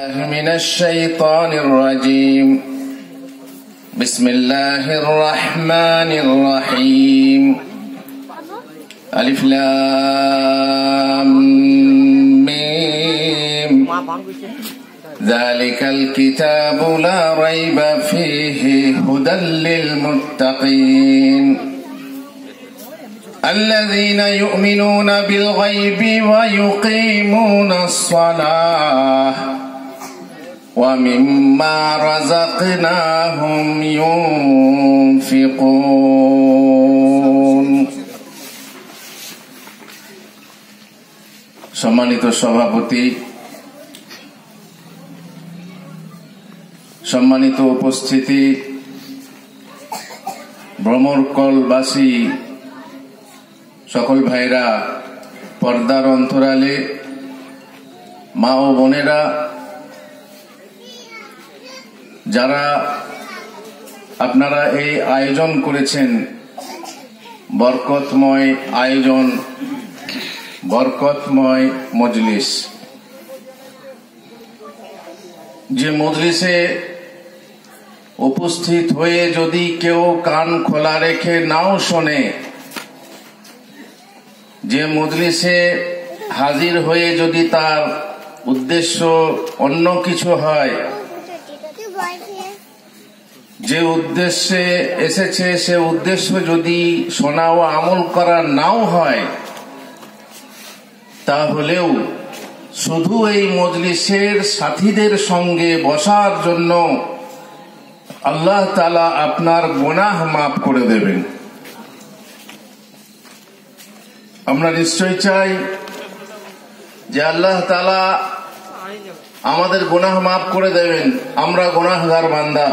من الشيطان الرجيم بسم الله الرحمن الرحيم ألف لام ميم ذلك الكتاب لا ريب فيه هدى للمتقين الذين يؤمنون بالغيب ويقيمون الصلاة ومما رزقناهم ينفقون। সম্মানিত সভাপতি, সম্মানিত উপস্থিতি, ভ্রমরকলবাসী সকল ভাইরা, পর্দার অন্তরালে মা ও বোনেরা, যারা আপনারা এই আয়োজন করেছেন, বরকতময় আয়োজন, বরকতময় মজলিস, যে মজলিসে উপস্থিত হয়ে যদি কেউ কান খোলা রেখে নাও শোনে, যে মজলিসে হাজির হয়ে যদি তার উদ্দেশ্য অন্য কিছু হয়, যে উদ্দেশ্যে এসেছে সে উদ্দেশ্য যদি শোনা ও আমল করা নাও হয়, তাহলেও শুধু এই মজলিসের সাথীদের সঙ্গে বসার জন্য আল্লাহ তাআলা আপনার গুনাহ মাফ করে দেবেন। আমরা নিশ্চয় চাই যে আল্লাহ তাআলা আমাদের গুনাহ মাফ করে দেবেন। আমরা গুনাহগার বান্দা।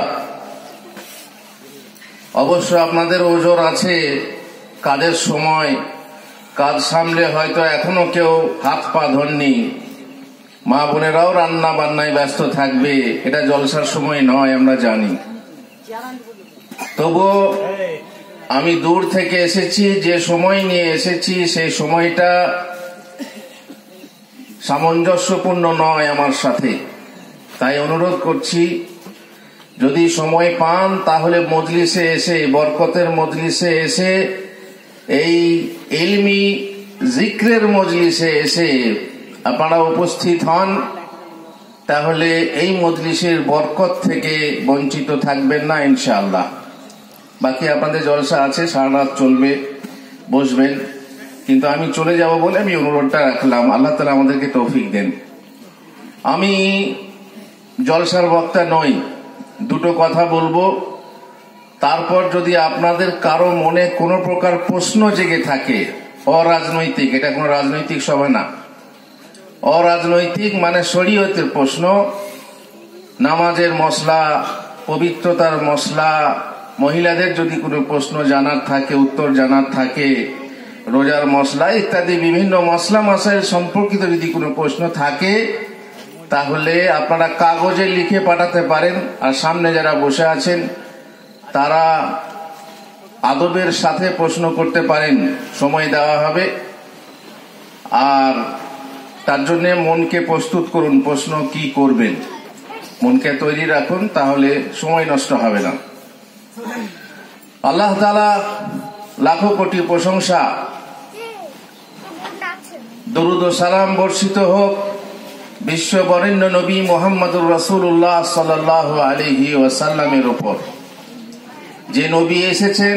অবশ্য আপনাদের ওজর আছে, কাজের সময় কাজ সামলে হয়তো এখনো কেউ হাত পা ধরনি, মা বোনেরাও রান্না বান্নায় ব্যস্ত থাকবে, এটা জলসার সময় নয়, আমরা জানি। তবুও আমি দূর থেকে এসেছি, যে সময় নিয়ে এসেছি সেই সময়টা সামঞ্জস্যপূর্ণ নয় আমার সাথে। তাই অনুরোধ করছি, যদি সময় পান তাহলে মজলিসে এসে, বরকতের মজলিসে এসে, এই ইলমি জিক্রের মজলিসে এসে আপনারা উপস্থিত হন, তাহলে এই মজলিসের বরকত থেকে বঞ্চিত থাকবেন না ইনশাআল্লাহ। বাকি আপনাদের জলসা আছে, সারা রাত চলবে, বসবেন, কিন্তু আমি চলে যাব বলে আমি অনুরোধটা রাখলাম। আল্লাহ তাআলা আমাদেরকে তৌফিক দেন। আমি জলসার বক্তা নই, দুটো কথা বলবো, তারপর যদি আপনাদের কারো মনে কোনো প্রকার প্রশ্ন জেগে থাকে, অরাজনৈতিক, এটা কোনো রাজনৈতিক সভা না, অরাজনৈতিক মানে শরীয়তের প্রশ্ন, নামাজের মসলা, পবিত্রতার মসলা, মহিলাদের যদি কোনো প্রশ্ন জানার থাকে, উত্তর জানার থাকে, রোজার মসলা ইত্যাদি বিভিন্ন মসলা মাসাইল সম্পর্কিত যদি কোনো প্রশ্ন থাকে, তাহলে আপনারা কাগজে লিখে পাঠাতে পারেন। আর সামনে যারা বসে আছেন তারা আদবের সাথে প্রশ্ন করতে পারেন, সময় দেওয়া হবে। আর তার জন্য মনকে প্রস্তুত করুন, প্রশ্ন কি করবেন মনকে তৈরি রাখুন, তাহলে সময় নষ্ট হবে না। আল্লাহ তাআলা লাখো কোটি প্রশংসা, দরুদ ও সালাম বর্ষিত হোক বিশ্ব বরেণ্য নবী মুহাম্মদুর রাসূলুল্লাহ সাল্লাল্লাহু আলাইহি ওয়াসাল্লামের উপর, যে নবী এসেছেন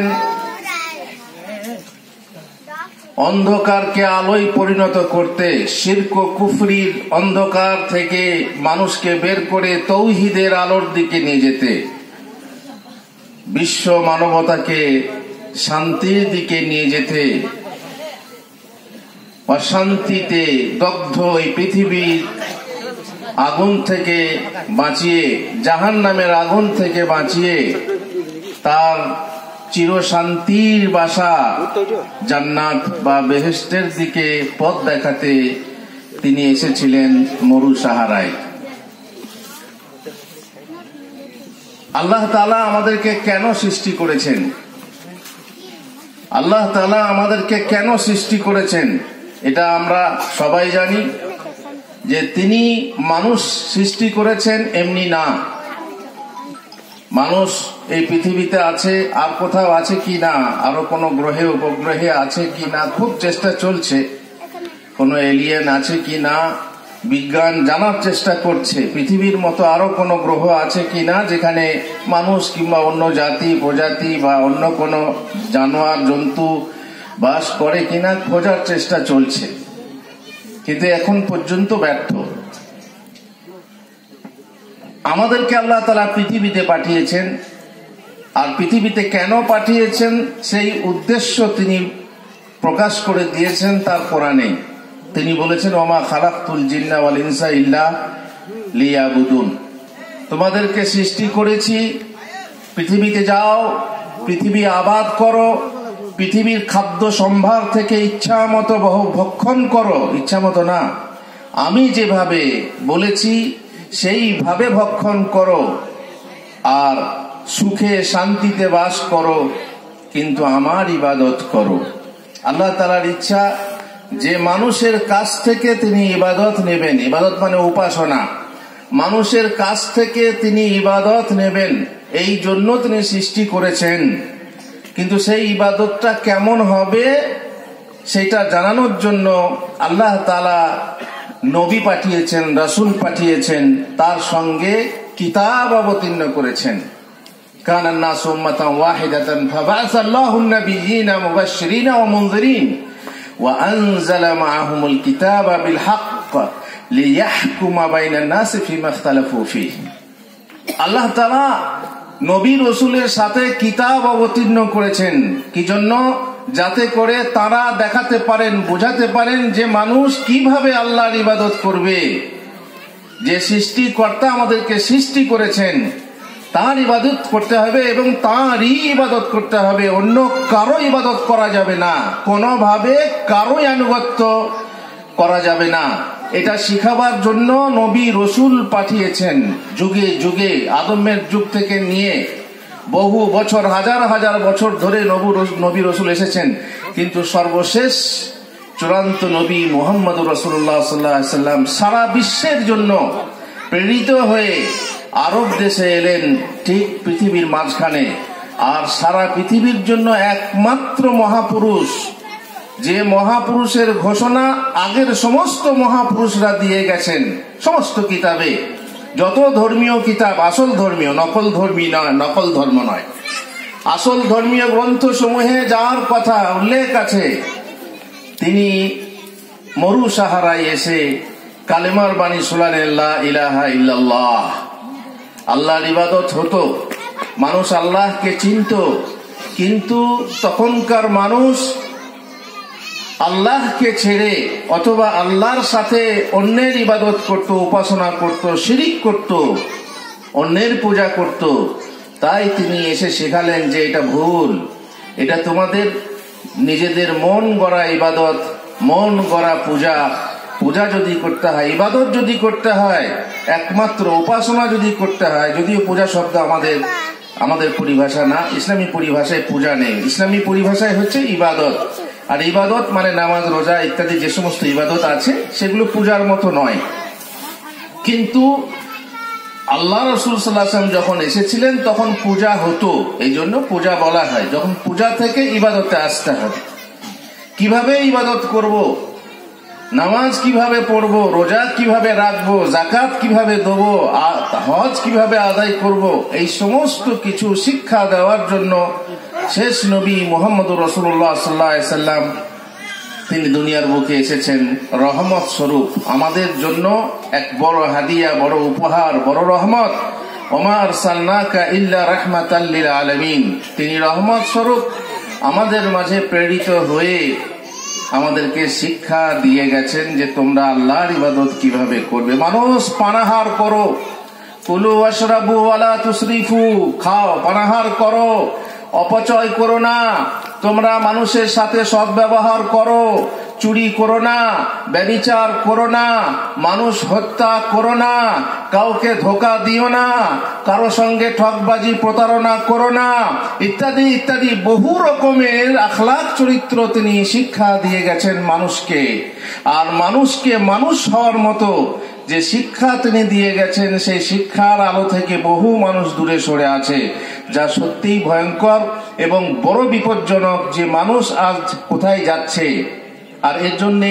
অন্ধকারকে আলোয় পরিণত করতে, শিরক ও কুফরির অন্ধকার থেকে মানুষকে বের করে তৌহিদের আলোর দিকে নিয়ে যেতে, বিশ্ব মানবতাকে শান্তির দিকে নিয়ে যেতে, অশান্তিতে দগ্ধ এই পৃথিবীর আগুন থেকে বাঁচিয়ে, জাহান্নামের আগুন থেকে বাঁচিয়ে তার চিরশান্তির বাসা জান্নাত বা বেহেশতের দিকে পথ দেখাতে তিনি এসেছিলেন মরু সাহারায়। আল্লাহ তাআলা আমাদেরকে কেন সৃষ্টি করেছেন? আল্লাহ তাআলা আমাদেরকে কেন সৃষ্টি করেছেন এটা আমরা সবাই জানি। যে তিনি মানুষ সৃষ্টি করেছেন এমনি না, মানুষ এই পৃথিবীতে আছে, আর কোথাও আছে কি না, আরো কোনো গ্রহে উপগ্রহে আছে কি না, খুব চেষ্টা চলছে, কোনো এলিয়েন আছে কি না, বিজ্ঞান জানার চেষ্টা করছে পৃথিবীর মতো আরো কোনো গ্রহ আছে কিনা যেখানে মানুষ কিংবা অন্য জাতি প্রজাতি বা অন্য কোনো জানোয়ার জন্তু বাস করে কিনা খোঁজার চেষ্টা চলছে, কিন্তু এখন পর্যন্ত ব্যর্থ। আমাদেরকে আল্লাহ তাআলা পৃথিবীতে পাঠিয়েছেন, আর পৃথিবীতে কেন পাঠিয়েছেন সেই উদ্দেশ্য তিনি প্রকাশ করে দিয়েছেন তার কোরআনে। তিনি বলেছেন, ওমা খালাকতুল জিন্না ওয়াল ইনসা ইল্লা লিয়াবুদুন, তোমাদেরকে সৃষ্টি করেছি, পৃথিবীতে যাও, পৃথিবী আবাদ করো, পৃথিবীর খাদ্য সম্ভার থেকে ইচ্ছা মতো ভক্ষণ করো, ইচ্ছা মতো না, আমি যেভাবে বলেছি সেইভাবে ভক্ষণ করো, আর সুখে শান্তিতে বাস করো, কিন্তু আমার ইবাদত করো। আল্লাহ তাআলার ইচ্ছা যে মানুষের কাছ থেকে তিনি ইবাদত নেবেন, ইবাদত মানে উপাসনা, মানুষের কাছ থেকে তিনি ইবাদত নেবেন, এই জন্য তিনি সৃষ্টি করেছেন। কিন্তু সেই ইবাদতটা কেমন হবে সেটা জানানোর জন্য আল্লাহ তাআলা নবী পাঠিয়েছেন, রাসূল পাঠিয়েছেন, তার সঙ্গে কিতাব অবতীর্ণ করেছেন। কানান নাসু উম্মাতান ওয়াহিদাতান ফাবা'আসাল্লাহুন নাবিয়্যিনা মুবাশশিরিনা ওয়া মুনযিরিন ওয়া আনজালা মা'আহুমুল কিতাবা বিল হক লিয়াহকুমা বাইনান নাসি ফীমা ইখতালাফু ফীহি। আল্লাহ তাআলা নবী রাসূলের সাথে কিতাব অবতীর্ণ করেছেন, কি জন্য? যাতে করে তারা দেখাতে পারেন, বোঝাতে পারেন যে মানুষ কিভাবে আল্লাহর ইবাদত করবে। যে সৃষ্টিকর্তা আমাদেরকে সৃষ্টি করেছেন তার ইবাদত করতে হবে এবং তারই ইবাদত করতে হবে, অন্য কারো ইবাদত করা যাবে না, কোনোভাবে কারোই আনুগত্য করা যাবে না। এটা শিখাবার জন্য নবী রাসূল পাঠিয়েছেন। যুগে যুগে আদমের যুগ থেকে নিয়ে বহু বছর, হাজার হাজার বছর ধরে নবী রাসূল এসেছেন, কিন্তু সর্বশেষ চূড়ান্ত নবী মুহাম্মদুর রাসূলুল্লাহ সাল্লাল্লাহু আলাইহি ওয়াসাল্লাম সারা বিশ্বের জন্য প্রেরিত হয়ে আরব দেশে এলেন, ঠিক পৃথিবীর মাঝখানে। আর সারা পৃথিবীর জন্য একমাত্র মহাপুরুষ, যে মহাপুরুষের ঘোষণা আগের সমস্ত মহাপুরুষরা দিয়ে গেছেন সমস্ত কিতাবে। যত ধর্মীয় কিতাব, আসল ধর্মীয়, নকল ধর্মী নয়, নকল ধর্ম নয়, আসল ধর্মীয় গ্রন্থ সমূহে যার কথা উল্লেখ আছে, তিনি মরু সাহারায় এসে কালেমার বাণী শোনালেন, লা ইলাহা ইল্লাল্লাহ। আল্লাহর ইবাদত হতো, মানুষ আল্লাহকে চিনত, কিন্তু তখনকার মানুষ আল্লাহকে ছেড়ে অথবা আল্লাহর সাথে অন্যের ইবাদত করত, উপাসনা করত, শিরিক করত, অন্যের পূজা করত। তাই তিনি এসে শেখালেন যে এটা ভুল, এটা তোমাদের নিজেদের মন গড়া ইবাদত, মন গড়া পূজা। পূজা যদি করতে হয়, ইবাদত যদি করতে হয়, একমাত্র উপাসনা যদি করতে হয়, যদিও পূজা শব্দ আমাদের পরিভাষা না, ইসলামী পরিভাষায় পূজা নেই, ইসলামী পরিভাষায় হচ্ছে ইবাদত। আর ইবাদত মানে নামাজ, রোজা ইত্যাদি যে সমস্ত ইবাদত আছে সেগুলো পূজার মতো নয়। কিন্তু আল্লাহ রাসূল সাল্লাল্লাহু আলাইহি ওয়াসাল্লাম যখন এসেছিলেন তখন পূজা হতো, এই জন্য পূজা বলা হয়। যখন পূজা থেকে ইবাদতে আসতে হবে, কিভাবে ইবাদত করব, নামাজ কিভাবে পড়বো, রোজা কিভাবে রাখবো, যাকাত কিভাবে দেবো, হজ কিভাবে আদায় করব, এই সমস্ত কিছু শিক্ষা দেওয়ার জন্য শেষ নবী মুহাম্মদুর রাসূলুল্লাহ সাল্লাল্লাহু আলাইহি ওয়াসাল্লাম তিনি দুনিয়ার বুকে এসেছেন রহমত স্বরূপ। আমাদের জন্য এক বড় হাদিয়া, বড় উপহার, বড় রহমত। ওমা আরসালনাকা ইল্লা রাহমাতাল লিল আলামিন। তিনি রহমত স্বরূপ আমাদের মাঝে প্রেরিত হয়ে আমাদেরকে শিক্ষা দিয়ে গেছেন যে তোমরা আল্লাহর ইবাদত কিভাবে করবে। মানুষ পানাহার করো, কুলু ওয়াশরাবু ওয়ালা তুসরিফু, খাও, পানাহার করো, অপচয় করো না, তোমরা মানুষের সাথে সদ্ব্যবহার করো, চুরি করো না, ব্যভিচার করো না, মানুষ হত্যা করো না, কাউকে ধোঁকা দিও না, কারো সঙ্গে ঠকবাজি প্রতারণা করো না, ইত্যাদি ইত্যাদি বহু রকমের আখলাক চরিত্র তিনি শিক্ষা দিয়ে গেছেন মানুষকে। আর মানুষকে মানুষ হওয়ার মতো যে শিক্ষা তিনি দিয়ে গেছেন, সেই শিক্ষার আলো থেকে বহু মানুষ দূরে সরে আছে, যা সত্যিই ভয়ঙ্কর এবং বড় বিপজ্জনক যে মানুষ আজ কোথায় যাচ্ছে। আর এর জন্য